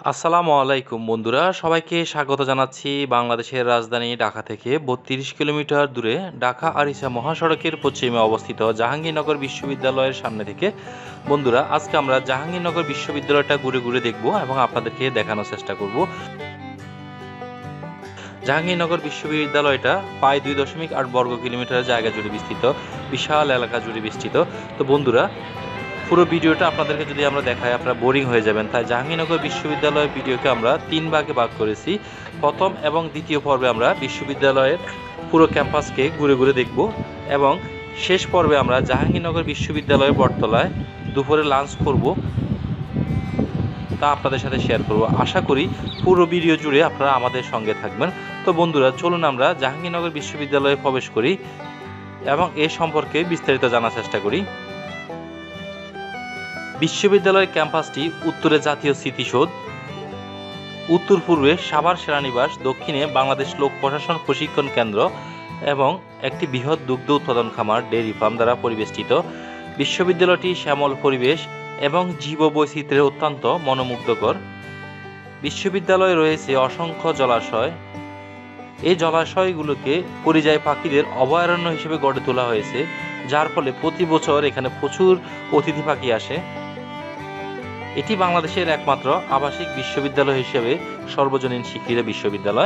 আসসালামু আলাইকুম বন্ধুরা, সবাইকে স্বাগত জানাচ্ছি বাংলাদেশের রাজধানী ঢাকা থেকে ৩২ কিলোমিটার দূরে ঢাকা আরিচা মহাসড়কের পশ্চিমে অবস্থিত জাহাঙ্গীরনগর বিশ্ববিদ্যালয়ের সামনে থেকে। বন্ধুরা, আজকে আমরা জাহাঙ্গীরনগর বিশ্ববিদ্যালয়টা ঘুরে ঘুরে দেখব এবং আপনাদেরকে দেখানোর চেষ্টা করব। জাহাঙ্গীরনগর বিশ্ববিদ্যালয়টা প্রায় 2.8 বর্গ কিলোমিটার জায়গা জুড়ে বিস্তৃত, বিশাল এলাকা জুড়ে বিস্তৃত। তো বন্ধুরা, পুরো ভিডিওটা আপনাদেরকে যদি আমরা দেখাই আপনারা বোরিং হয়ে যাবেন, তাই জাহাঙ্গীরনগর বিশ্ববিদ্যালয়ের ভিডিওকে আমরা 3 ভাগে ভাগ করেছি। প্রথম এবং দ্বিতীয় পর্বে আমরা বিশ্ববিদ্যালয়ের পুরো ক্যাম্পাসকে ঘুরে ঘুরে দেখব এবং শেষ পর্বে আমরা জাহাঙ্গীরনগর বিশ্ববিদ্যালয়ের বটতলায় দুপুরে লাঞ্চ করব, তা আপনাদের সাথে শেয়ার করব। আশা করি পুরো ভিডিও জুড়ে আপনারা আমাদের সঙ্গে থাকবেন। তো বন্ধুরা, চলুন আমরা জাহাঙ্গীরনগর বিশ্ববিদ্যালয়ে প্রবেশ করি এবং এ সম্পর্কে বিস্তারিত জানার চেষ্টা করি। বিশ্ববিদ্যালয়ের ক্যাম্পাসটি উত্তরে জাতীয় স্মৃতিসৌধ, উত্তর পূর্বে সাভার সেনানিবাস, দক্ষিণে বাংলাদেশ লোক প্রশাসন প্রশিক্ষণ কেন্দ্র এবং একটি বৃহৎ দুগ্ধ উৎপাদন খামার ডেইরি ফার্ম দ্বারা পরিবেষ্টিত। বিশ্ববিদ্যালয়টি শ্যামল পরিবেশ এবং জীববৈচিত্র্যের অত্যন্ত মনোমুগ্ধকর। বিশ্ববিদ্যালয়ে রয়েছে অসংখ্য জলাশয়। এই জলাশয়গুলোকে পরিযায়ী পাখিদের অভয়ারণ্য হিসেবে গড়ে তোলা হয়েছে, যার ফলে প্রতি বছর এখানে প্রচুর অতিথি পাখি আসে। এটি বাংলাদেশের একমাত্র আবাসিক বিশ্ববিদ্যালয় হিসেবে সর্বজনীন স্বীকৃত বিশ্ববিদ্যালয়।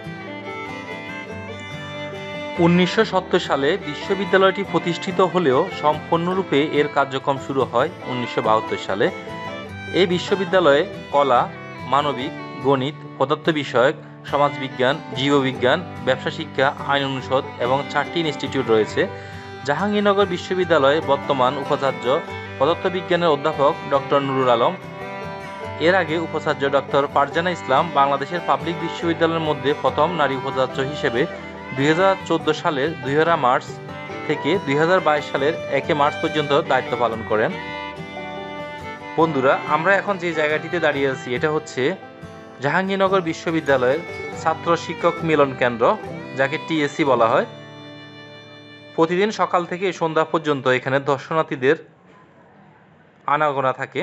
1970 সালে বিশ্ববিদ্যালয়টি প্রতিষ্ঠিত হলেও সম্পূর্ণরূপে এর কার্যক্রম শুরু হয় 1972 সালে। এই বিশ্ববিদ্যালয়ে কলা, মানবিক, গণিত, পদার্থ বিষয়ক, সমাজবিজ্ঞান, জীববিজ্ঞান, ব্যবসা শিক্ষা, আইন অনুষদ এবং 4টি ইনস্টিটিউট রয়েছে। জাহাঙ্গীরনগর বিশ্ববিদ্যালয়ে বর্তমান উপাচার্য পদার্থবিজ্ঞানের অধ্যাপক ডক্টর নুরুল আলম। এর আগে উপাচার্য ডক্টর ফারজানা ইসলাম বাংলাদেশের পাবলিক বিশ্ববিদ্যালয়ের মধ্যে প্রথম নারী উপাচার্য হিসেবে 2014 সালের 2 মার্চ থেকে 2022 সালের 1 মার্চ পর্যন্ত দায়িত্ব পালন করেন। বন্ধুরা, আমরা এখন যে জায়গাটিতে দাঁড়িয়ে আছি এটা হচ্ছে জাহাঙ্গীরনগর বিশ্ববিদ্যালয়ের ছাত্র শিক্ষক মিলন কেন্দ্র, যাকে টিএসসি বলা হয়। প্রতিদিন সকাল থেকে সন্ধ্যা পর্যন্ত এখানে দর্শনার্থীদের আনাগোনা থাকে।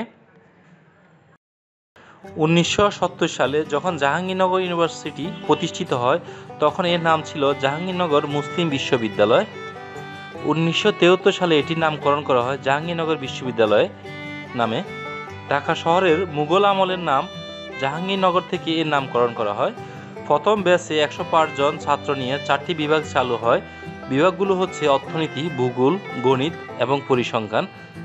1970 সালে যখন জাহাঙ্গীরনগর ইউনিভার্সিটি প্রতিষ্ঠিত হয় তখন এর নাম ছিল জাহাঙ্গীরনগর মুসলিম বিশ্ববিদ্যালয়। 1973 সালে এটির নামকরণ করা হয় জাহাঙ্গীরনগর বিশ্ববিদ্যালয় নামে। ঢাকা শহরের মুঘল আমলের নাম জাহাঙ্গীরনগর থেকে এর নামকরণ করা হয়। প্রথম ব্যাচে 105 জন ছাত্র নিয়ে 4টি বিভাগ চালু হয়। বিভাগগুলো হচ্ছে অর্থনীতি, ভূগোল, গণিত এবং পরিসংখ্যান।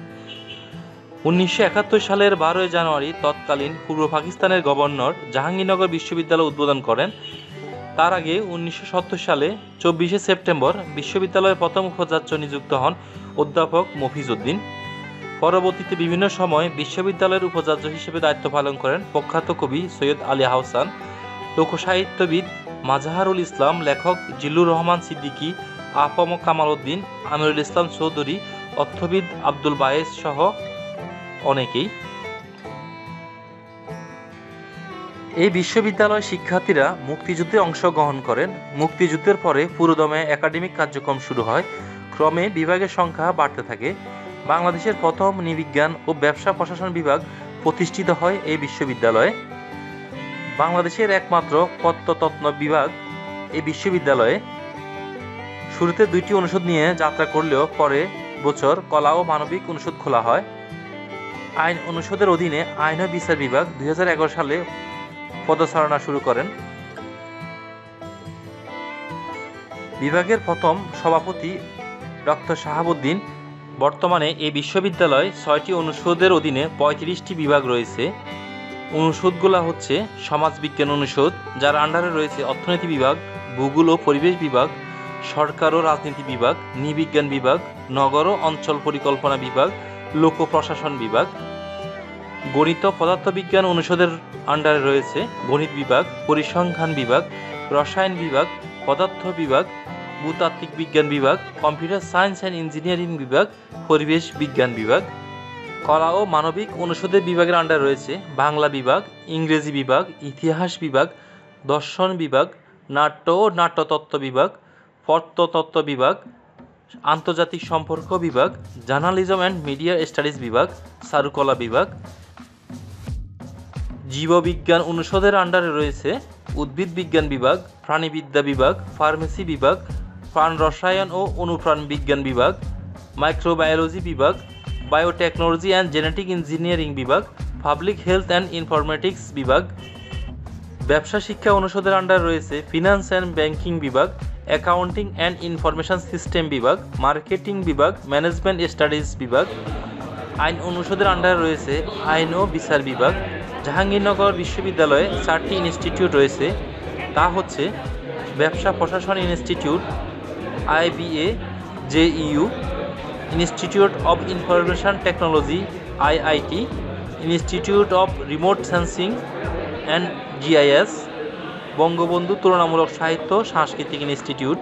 1971 সালের 12 জানুয়ারি তৎকালীন পূর্ব পাকিস্তানের গভর্নর জাহাঙ্গীরনগর বিশ্ববিদ্যালয় উদ্বোধন করেন। তার আগে 1970 সালে 24 সেপ্টেম্বর বিশ্ববিদ্যালয়ের প্রথম উপাচার্য নিযুক্ত হন অধ্যাপক মফিজ উদ্দিন। পরবর্তীতে বিভিন্ন সময় বিশ্ববিদ্যালয়ের উপাচার্য হিসেবে দায়িত্ব পালন করেন প্রখ্যাত কবি সৈয়দ আলী আহসান, লোকসাহিত্যবিদ মাজাহারুল ইসলাম, লেখক জিল্লুর রহমান সিদ্দিকী, আফম কামাল উদ্দিন, আমিরুল ইসলাম চৌধুরী, অর্থবিদ আব্দুল বায়েস সহ অনেকেই। এই বিশ্ববিদ্যালয়ের শিক্ষার্থীরা মুক্তিযুদ্ধে অংশগ্রহণ করেন। মুক্তিযুদ্ধের পরে পুরোদমে একাডেমিক কার্যক্রম শুরু হয়। ক্রমে বিভাগের সংখ্যা বাড়তে থাকে। বাংলাদেশের প্রথম নৃবিজ্ঞান ও ব্যবসা প্রশাসন বিভাগ প্রতিষ্ঠিত হয় এই বিশ্ববিদ্যালয়ে। বাংলাদেশের একমাত্র প্রত্নতত্ত্ব বিভাগ এই বিশ্ববিদ্যালয়ে। শুরুতে 2টি অনুষদ নিয়ে যাত্রা করলেও পরে বছর কলা ও মানবিক অনুষদ খোলা হয়। আইন অনুষদের অধীনে আইন ও বিচার বিভাগ 2011 সালে পদচারণা শুরু করেন। বিভাগের প্রথম সভাপতি ডক্টর শাহাবুদ্দিন। বর্তমানে এই বিশ্ববিদ্যালয় 6টি অনুষদের অধীনে 35টি বিভাগ রয়েছে। অনুষদগুলো হচ্ছে সমাজবিজ্ঞান অনুষদ, যার আন্ডারে রয়েছে অর্থনীতি বিভাগ, ভূগোল ও পরিবেশ বিভাগ, সরকার ও রাজনীতি বিভাগ, নৃবিজ্ঞান বিভাগ, নগর ও অঞ্চল পরিকল্পনা বিভাগ, লোক প্রশাসন বিভাগ। গণিত ও পদার্থবিজ্ঞান অনুষদের আন্ডারে রয়েছে গণিত বিভাগ, পরিসংখ্যান বিভাগ, রসায়ন বিভাগ, পদার্থ বিভাগ, ভূতাত্ত্বিক বিজ্ঞান বিভাগ, কম্পিউটার সায়েন্স অ্যান্ড ইঞ্জিনিয়ারিং বিভাগ, পরিবেশ বিজ্ঞান বিভাগ। কলা ও মানবিক অনুষদের বিভাগের আন্ডারে রয়েছে বাংলা বিভাগ, ইংরেজি বিভাগ, ইতিহাস বিভাগ, দর্শন বিভাগ, নাট্য ও নাট্যতত্ত্ব বিভাগ, প্রত্নতত্ত্ব বিভাগ, আন্তর্জাতিক সম্পর্ক বিভাগ, জার্নালিজম অ্যান্ড মিডিয়া স্টাডিজ বিভাগ, চারুকলা বিভাগ। জীববিজ্ঞান অনুষদের আন্ডারে রয়েছে উদ্ভিদ বিজ্ঞান বিভাগ, প্রাণীবিদ্যা বিভাগ, ফার্মেসি বিভাগ, প্রাণ রসায়ন ও অনুপ্রাণ বিজ্ঞান বিভাগ, মাইক্রোবায়োলজি বিভাগ, বায়োটেকনোলজি অ্যান্ড জেনেটিক ইঞ্জিনিয়ারিং বিভাগ, পাবলিক হেলথ অ্যান্ড ইনফরমেটিক্স বিভাগ। ব্যবসা শিক্ষা অনুষদের আন্ডারে রয়েছে ফিনান্স অ্যান্ড ব্যাংকিং বিভাগ, অ্যাকাউন্টিং অ্যান্ড ইনফরমেশন সিস্টেম বিভাগ, মার্কেটিং বিভাগ, ম্যানেজমেন্ট স্টাডিজ বিভাগ। আইন অনুষদের আন্ডারে রয়েছে আইন ও বিচার বিভাগ। জাহাঙ্গীরনগর বিশ্ববিদ্যালয়ে 4টি ইনস্টিটিউট রয়েছে, তা হচ্ছে ব্যবসা প্রশাসন institute, IBA, JEU, institute of information technology, IIT, institute of remote sensing and GIS, Bangabandhu তুলনামূলক সাহিত্য সাংস্কৃতিক ইনস্টিটিউট।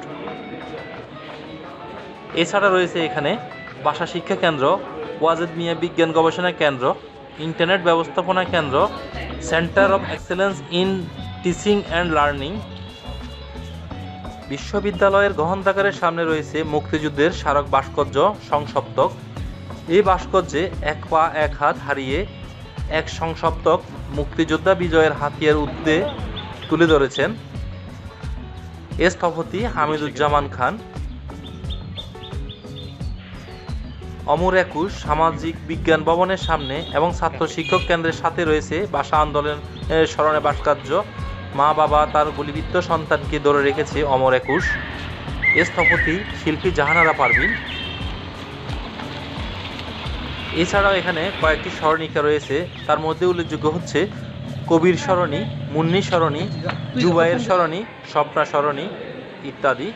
এছাড়া রয়েছে এখানে ভাষা শিক্ষা কেন্দ্র, ওয়াজেদ মিয়া বিজ্ঞান গবেষণা কেন্দ্র, ইন্টারনেট ব্যবস্থাপনা কেন্দ্র, centre of excellence in teaching and learning. বিশ্ববিদ্যালয়ের গ্রন্থাগারের সামনে রয়েছে মুক্তিযুদ্ধের স্মারক ভাস্কর্য সংসপ্তক। এই ভাস্কর্যে এক পা এক হাত হারিয়ে এক সংসপ্তক মুক্তিযোদ্ধা বিজয়ের হাতিয়ার উদ্দে তুলে ধরেছেন স্থপতি হামিদুজ্জামান খান। অমর 21 সামাজিক বিজ্ঞান ভবনের সামনে এবং ছাত্র শিক্ষক কেন্দ্রের সাথে রয়েছে ভাষা আন্দোলনের স্মরণে ভাস্কর্য মা বাবা তার গুলিবিদ্ধ সন্তানকে ধরে রেখেছে অমর 21। স্থপতি শিল্পী জাহানারা পারভিন। এছাড়াও এখানে কয়েকটি স্মরণিকা রয়েছে, তার মধ্যে উল্লেখযোগ্য হচ্ছে কবির সরণি, মুন্নি সরণি, জুবাইয়ের সরণি, স্বপ্না সরণি ইত্যাদি।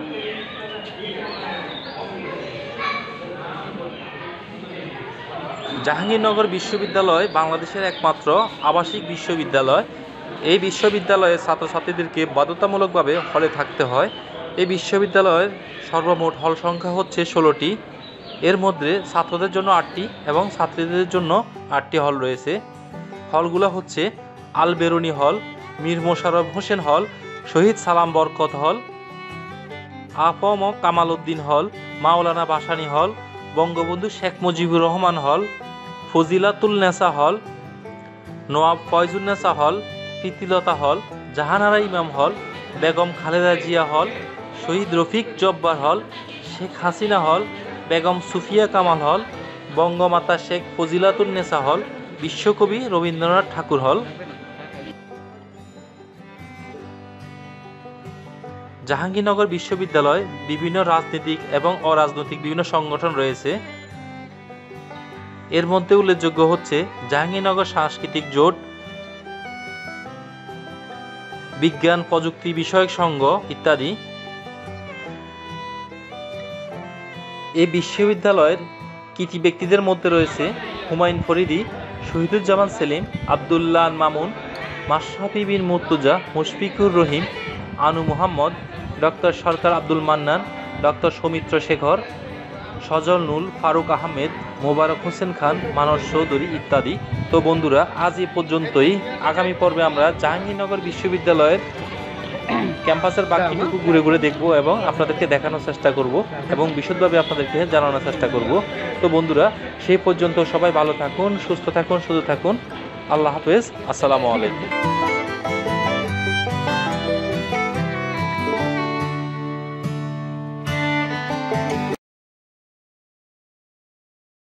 জাহাঙ্গীরনগর বিশ্ববিদ্যালয় বাংলাদেশের একমাত্র আবাসিক বিশ্ববিদ্যালয়। এই বিশ্ববিদ্যালয়ে ছাত্রছাত্রীদেরকে বাধ্যতামূলকভাবে হলে থাকতে হয়। এই বিশ্ববিদ্যালয়ের সর্বমোট হল সংখ্যা হচ্ছে 16টি। এর মধ্যে ছাত্রদের জন্য 8টি এবং ছাত্রীদের জন্য 8টি হল রয়েছে। হলগুলো হচ্ছে আল বেরুনি হল, মীর মোশাররফ হোসেন হল, শহীদ সালাম বরকত হল, আফম কামাল উদ্দিন হল, মাওলানা ভাসানী হল, বঙ্গবন্ধু শেখ মুজিবুর রহমান হল, ফজিলাতুল নেসা হল, নওয়াব ফয়জুন্নেসা হল, প্রীতিলতা হল, জাহানারা ইমাম হল, বেগম খালেদা জিয়া হল, শহীদ রফিক জব্বার হল, শেখ হাসিনা হল, বেগম সুফিয়া কামাল হল, বঙ্গমাতা শেখ ফজিলাতুন নেসা হল, বিশ্বকবি রবীন্দ্রনাথ ঠাকুর হল। জাহাঙ্গীরনগর বিশ্ববিদ্যালয় বিভিন্ন রাজনৈতিক এবং অরাজনৈতিক বিভিন্ন সংগঠন রয়েছে। এর মধ্যে উল্লেখযোগ্য হচ্ছে জাহাঙ্গীরনগর সাংস্কৃতিক জোট, বিজ্ঞান প্রযুক্তি বিষয়ক সংঘ ইত্যাদি। এই বিশ্ববিদ্যালয়ের কৃতি ব্যক্তিদের মধ্যে রয়েছে হুমায়ুন ফরিদি, শহীদুজ্জামান সেলিম, আবদুল্লাহ মামুন, মাশরাফি বিন মুর্তজা, মুশফিকুর রহিম, আনু মোহাম্মদ, ডক্টর সরকার আব্দুল মান্নান, ডক্টর সৌমিত্র শেখর, সজল নুল, ফারুক আহমেদ, মোবারক হোসেন খান, মানস চৌধুরী ইত্যাদি। তো বন্ধুরা, আজ এ পর্যন্তই। আগামী পর্বে আমরা জাহাঙ্গীরনগর বিশ্ববিদ্যালয়ের ক্যাম্পাসের বাকিটুকু ঘুরে ঘুরে দেখব এবং আপনাদেরকে দেখানোর চেষ্টা করব এবং বিশদভাবে আপনাদেরকে জানানোর চেষ্টা করব। তো বন্ধুরা, সেই পর্যন্ত সবাই ভালো থাকুন, সুস্থ থাকুন, সুস্থ থাকুন। আল্লাহ হাফেজ, আসসালামু আলাইকুম।